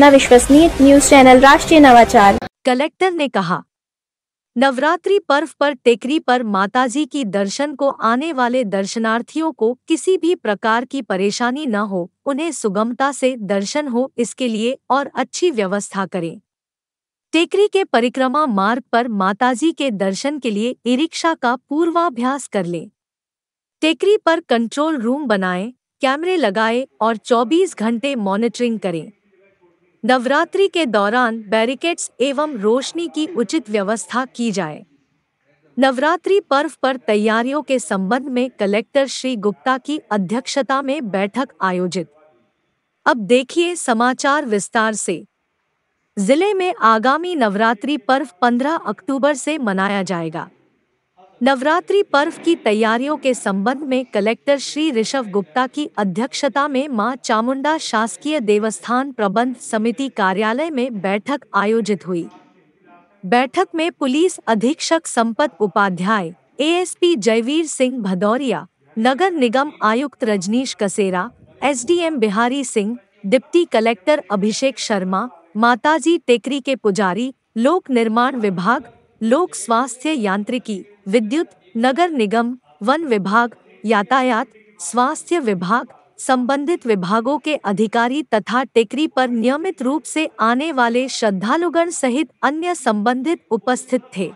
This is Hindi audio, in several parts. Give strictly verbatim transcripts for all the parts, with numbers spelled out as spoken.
अपना विश्वसनीय न्यूज चैनल राष्ट्रीय नवाचार। कलेक्टर ने कहा, नवरात्रि पर्व पर टेकरी पर माताजी की दर्शन को आने वाले दर्शनार्थियों को किसी भी प्रकार की परेशानी न हो, उन्हें सुगमता से दर्शन हो, इसके लिए और अच्छी व्यवस्था करें। टेकरी के परिक्रमा मार्ग पर माताजी के दर्शन के लिए ई रिक्शा का पूर्वाभ्यास कर लें। टेकरी पर कंट्रोल रूम बनाएं, कैमरे लगाएं और चौबीस घंटे मॉनिटरिंग करें। नवरात्रि के दौरान बैरिकेड्स एवं रोशनी की उचित व्यवस्था की जाए। नवरात्रि पर्व पर तैयारियों के संबंध में कलेक्टर श्री गुप्ता की अध्यक्षता में बैठक आयोजित। अब देखिए समाचार विस्तार से। जिले में आगामी नवरात्रि पर्व पंद्रह अक्टूबर से मनाया जाएगा। नवरात्रि पर्व की तैयारियों के संबंध में कलेक्टर श्री ऋषभ गुप्ता की अध्यक्षता में मां चामुंडा शासकीय देवस्थान प्रबंध समिति कार्यालय में बैठक आयोजित हुई। बैठक में पुलिस अधीक्षक संपत उपाध्याय, एएसपी जयवीर सिंह भदौरिया, नगर निगम आयुक्त Rajneesh Kasera, SDM Bihari Singh, deputy collector Abhishek Sharma, Mataji Tekri के पुजारी, लोक निर्माण विभाग, लोक स्वास्थ्य यांत्रिकी, विद्युत, नगर निगम, वन विभाग, यातायात, स्वास्थ्य विभाग, संबंधित विभागों के अधिकारी तथा टेकरी पर नियमित रूप से आने वाले श्रद्धालुगण सहित अन्य संबंधित उपस्थित थे।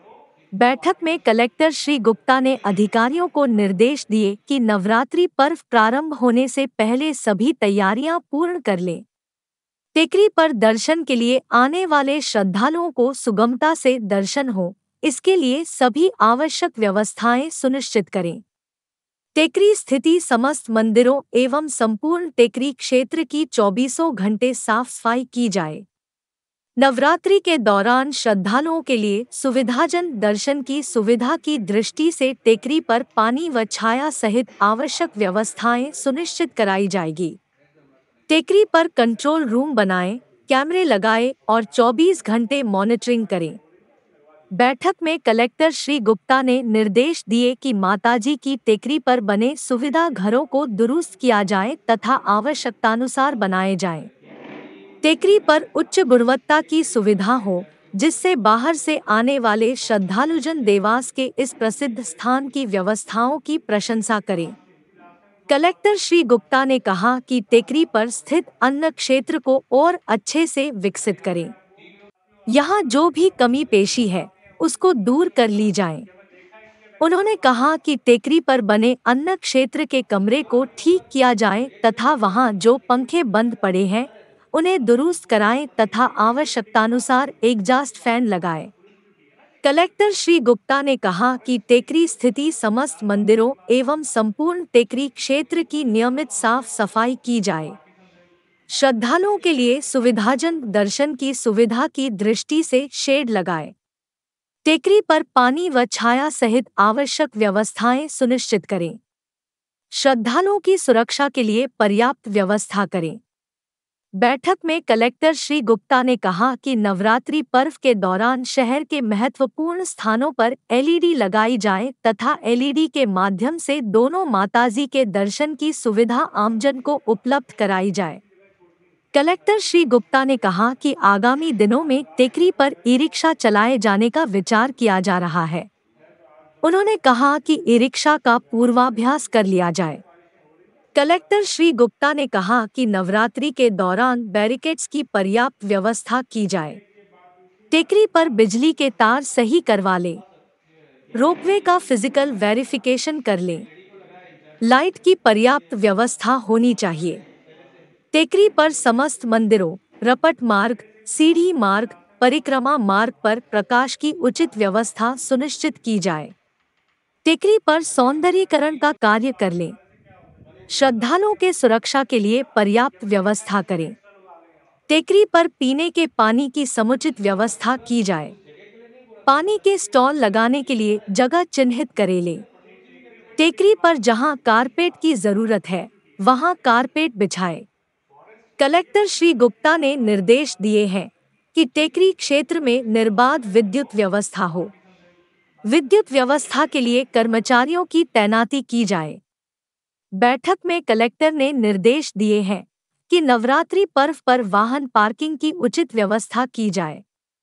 बैठक में कलेक्टर श्री गुप्ता ने अधिकारियों को निर्देश दिए कि नवरात्रि पर्व प्रारंभ होने से पहले सभी तैयारियां पूर्ण कर लें। टेकरी पर दर्शन के लिए आने वाले श्रद्धालुओं को सुगमता से दर्शन हो, इसके लिए सभी आवश्यक व्यवस्थाएं सुनिश्चित करें। टेकरी स्थिति समस्त मंदिरों एवं संपूर्ण टेकरी क्षेत्र की चौबीसों घंटे साफ सफाई की जाए। नवरात्रि के दौरान श्रद्धालुओं के लिए सुविधाजनक दर्शन की सुविधा की दृष्टि से टेकरी पर पानी व छाया सहित आवश्यक व्यवस्थाएं सुनिश्चित कराई जाएगी। टेकरी पर कंट्रोल रूम बनाएं, कैमरे लगाएं और चौबीस घंटे मॉनिटरिंग करें। बैठक में कलेक्टर श्री गुप्ता ने निर्देश दिए कि माताजी की टेकरी पर बने सुविधा घरों को दुरुस्त किया जाए तथा आवश्यकतानुसार बनाए जाएं। टेकरी पर उच्च गुणवत्ता की सुविधा हो, जिससे बाहर से आने वाले श्रद्धालुजन देवास के इस प्रसिद्ध स्थान की व्यवस्थाओं की प्रशंसा करें। कलेक्टर श्री गुप्ता ने कहा कि टेकरी पर स्थित अन्न क्षेत्र को और अच्छे से विकसित करें। यहाँ जो भी कमी पेशी है उसको दूर कर ली जाए। उन्होंने कहा कि टेकरी पर बने अन्न क्षेत्र के कमरे को ठीक किया जाए तथा वहाँ जो पंखे बंद पड़े हैं उन्हें दुरुस्त कराएं तथा आवश्यकतानुसार एग्जॉस्ट फैन लगाएं। कलेक्टर श्री गुप्ता ने कहा कि टेकरी स्थिति समस्त मंदिरों एवं संपूर्ण टेकरी क्षेत्र की नियमित साफ सफाई की जाए। श्रद्धालुओं के लिए सुविधाजनक दर्शन की सुविधा की दृष्टि से शेड लगाए। टेकरी पर पानी व छाया सहित आवश्यक व्यवस्थाएं सुनिश्चित करें। श्रद्धालुओं की सुरक्षा के लिए पर्याप्त व्यवस्था करें। बैठक में कलेक्टर श्री गुप्ता ने कहा कि नवरात्रि पर्व के दौरान शहर के महत्वपूर्ण स्थानों पर एलईडी लगाई जाए तथा एलईडी के माध्यम से दोनों माताजी के दर्शन की सुविधा आमजन को उपलब्ध कराई जाए। कलेक्टर श्री गुप्ता ने कहा कि आगामी दिनों में टेकरी पर ई रिक्शा चलाए जाने का विचार किया जा रहा है। उन्होंने कहा कि ई रिक्शा का पूर्वाभ्यास कर लिया जाए। कलेक्टर श्री गुप्ता ने कहा कि नवरात्रि के दौरान बैरिकेड्स की पर्याप्त व्यवस्था की जाए। टेकरी पर बिजली के तार सही करवा लें। रोपवे का फिजिकल वेरिफिकेशन कर लें। लाइट की पर्याप्त व्यवस्था होनी चाहिए। टेकरी पर समस्त मंदिरों, रपट मार्ग, सीढ़ी मार्ग, परिक्रमा मार्ग पर प्रकाश की उचित व्यवस्था सुनिश्चित की जाए। टेकरी पर सौंदर्यीकरण का कार्य कर लें। श्रद्धालुओं के सुरक्षा के लिए पर्याप्त व्यवस्था करें। टेकरी पर पीने के पानी की समुचित व्यवस्था की जाए। पानी के स्टॉल लगाने के लिए जगह चिन्हित करे लें। टेकरी पर जहां कारपेट की जरूरत है वहां कारपेट बिछाए। कलेक्टर श्री गुप्ता ने निर्देश दिए हैं कि टेकरी क्षेत्र में निर्बाध विद्युत व्यवस्था हो। विद्युत व्यवस्था के लिए कर्मचारियों की तैनाती की जाए। बैठक में कलेक्टर ने निर्देश दिए हैं कि नवरात्रि पर्व पर वाहन पार्किंग की उचित व्यवस्था की जाए,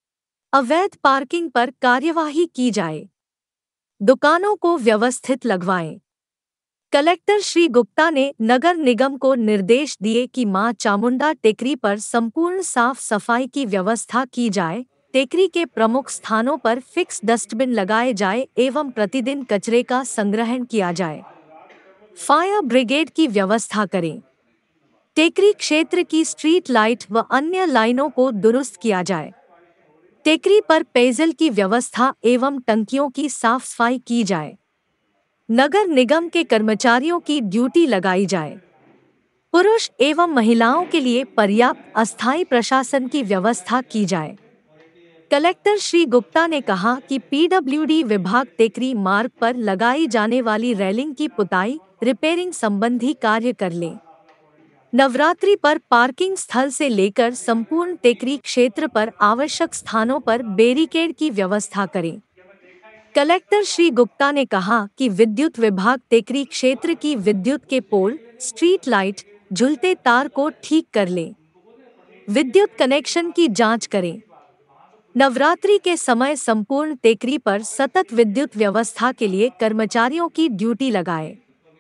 अवैध पार्किंग पर कार्यवाही की जाए, दुकानों को व्यवस्थित लगवाएं। कलेक्टर श्री गुप्ता ने नगर निगम को निर्देश दिए कि मां चामुंडा टेकरी पर संपूर्ण साफ सफाई की व्यवस्था की जाए, टेकरी के प्रमुख स्थानों पर फिक्स डस्टबिन लगाए जाए एवं प्रतिदिन कचरे का संग्रहण किया जाए। फायर ब्रिगेड की व्यवस्था करें। टेकरी क्षेत्र की स्ट्रीट लाइट व अन्य लाइनों को दुरुस्त किया जाए। टेकरी पर पेयजल की व्यवस्था एवं टंकियों की साफ सफाई की जाए। नगर निगम के कर्मचारियों की ड्यूटी लगाई जाए। पुरुष एवं महिलाओं के लिए पर्याप्त अस्थायी प्रशासन की व्यवस्था की जाए। कलेक्टर श्री गुप्ता ने कहा कि पीडब्ल्यूडी विभाग टेकरी मार्ग पर लगाई जाने वाली रेलिंग की पुताई, रिपेयरिंग संबंधी कार्य कर ले। नवरात्रि पर पार्किंग स्थल से लेकर संपूर्ण टेकरी क्षेत्र पर आवश्यक स्थानों पर बैरिकेड की व्यवस्था करें। कलेक्टर श्री गुप्ता ने कहा कि विद्युत विभाग टेकरी क्षेत्र की विद्युत के पोल, स्ट्रीट लाइट, झूलते तार को ठीक कर ले। विद्युत कनेक्शन की जांच करें। नवरात्रि के समय संपूर्ण टेकरी पर सतत विद्युत व्यवस्था के लिए कर्मचारियों की ड्यूटी लगाए।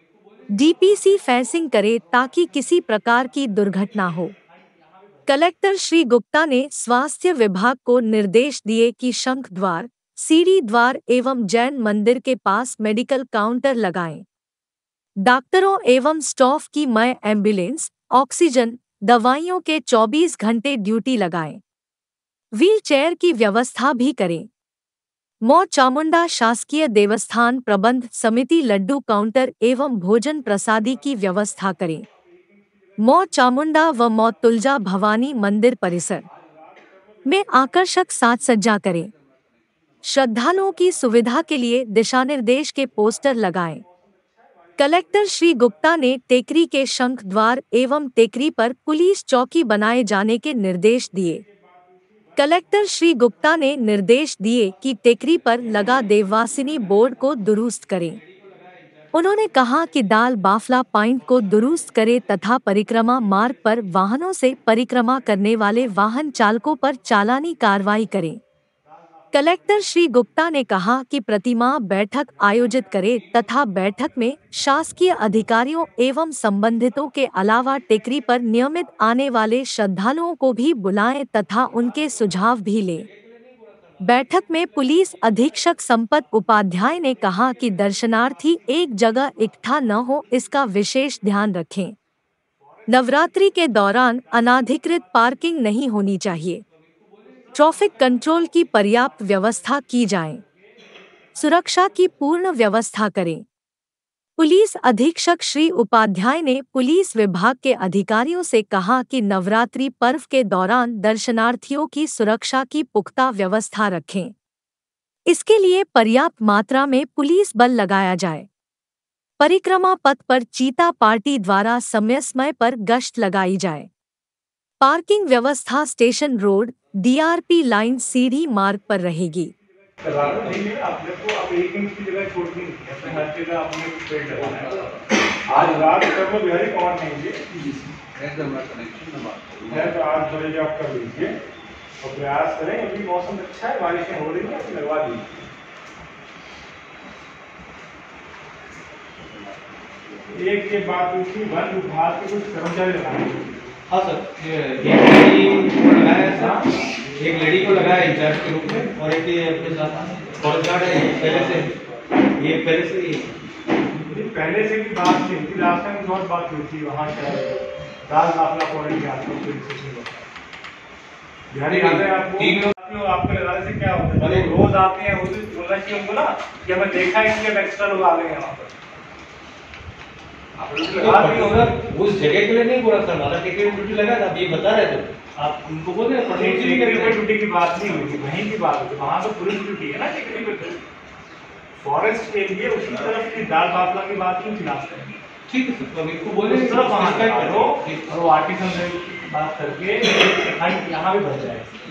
डीपीसी फेंसिंग करे ताकि किसी प्रकार की दुर्घटना हो। कलेक्टर श्री गुप्ता ने स्वास्थ्य विभाग को निर्देश दिए कि शंख द्वार, सीढ़ी द्वार एवं जैन मंदिर के पास मेडिकल काउंटर लगाएं। डॉक्टरों एवं स्टाफ की मय एम्बुलेंस, ऑक्सीजन, दवाइयों के चौबीस घंटे ड्यूटी लगाएं। व्हील चेयर की व्यवस्था भी करें। मां चामुंडा शासकीय देवस्थान प्रबंध समिति लड्डू काउंटर एवं भोजन प्रसादी की व्यवस्था करें। मां चामुंडा व मां तुलजा भवानी मंदिर परिसर में आकर्षक साज सज्जा करें। श्रद्धालुओं की सुविधा के लिए दिशानिर्देश के पोस्टर लगाएं। कलेक्टर श्री गुप्ता ने टेकरी के शंख द्वार एवं टेकरी पर पुलिस चौकी बनाए जाने के निर्देश दिए। कलेक्टर श्री गुप्ता ने निर्देश दिए कि टेकरी पर लगा देववासिनी बोर्ड को दुरुस्त करें। उन्होंने कहा कि दाल बाफला पॉइंट को दुरुस्त करे तथा परिक्रमा मार्ग पर वाहनों से परिक्रमा करने वाले वाहन चालकों पर चालानी कार्रवाई करें। कलेक्टर श्री गुप्ता ने कहा कि प्रतिमाह बैठक आयोजित करे तथा बैठक में शासकीय अधिकारियों एवं संबंधितों के अलावा टेकरी पर नियमित आने वाले श्रद्धालुओं को भी बुलाएं तथा उनके सुझाव भी लें। बैठक में पुलिस अधीक्षक संपत उपाध्याय ने कहा कि दर्शनार्थी एक जगह इकट्ठा न हो, इसका विशेष ध्यान रखें। नवरात्रि के दौरान अनाधिकृत पार्किंग नहीं होनी चाहिए। ट्रैफिक कंट्रोल की पर्याप्त व्यवस्था की जाए। सुरक्षा की पूर्ण व्यवस्था करें। पुलिस अधीक्षक श्री उपाध्याय ने पुलिस विभाग के अधिकारियों से कहा कि नवरात्रि पर्व के दौरान दर्शनार्थियों की सुरक्षा की पुख्ता व्यवस्था रखें। इसके लिए पर्याप्त मात्रा में पुलिस बल लगाया जाए। परिक्रमा पथ पर चीता पार्टी द्वारा समय समय पर गश्त लगाई जाए। पार्किंग व्यवस्था स्टेशन रोड, डीआरपी लाइन, सीढ़ी मार्ग पर रहेगी। आपने को अब एक इंच की जगह छोड़नी है, हर जगह आपने पेड़ लगाना है। आज रात तक वो बिहारी कौन नहीं है तो आज बजे आप कर लीजिए और प्रयास करें। अभी मौसम अच्छा है, बारिशें हो रही है, लगवा दीजिए। एक के बाद दूसरी वन विभाग के कुछ कर्मचारी लगाए। हाँ सर, एक लेडी को लगाया था, एक लेडी को लगाया इंचार्ज के रूप में और एक अपने साथ फॉरेस्ट गार्ड है पहले से, ये पहले से ही पहले से भी बात थी कि लास्ट टाइम बहुत बात हुई थी वहाँ का दाल बाफला पॉइंट के आसपास ध्यान याद है आपको? तीन लोग आपको लगाने से क्या होता है, रोज आते हैं बोलना चाहिए उनको ना कि हमें देखा है कि एक्स्ट्रा लोग आ गए हैं वहाँ पर। तो उस जगह के लिए नहीं बोला था, हमारा टिकट ड्यूटी लगा था, आप ये बता रहे थे, आप उनको बोल रहे हैं ड्यूटी की बात नहीं हुई थी, वहीं की बात होती, वहाँ तो पुलिस ड्यूटी है ना टिकट पे। फॉरेस्ट के लिए उसी तरफ की दाल बाफला की बात नहीं थी लास्ट टाइम। ठीक है सर, इनको बोले उस तरफ वहाँ करो और वो आर्टिकल बात करके यहाँ भी बढ़ जाए।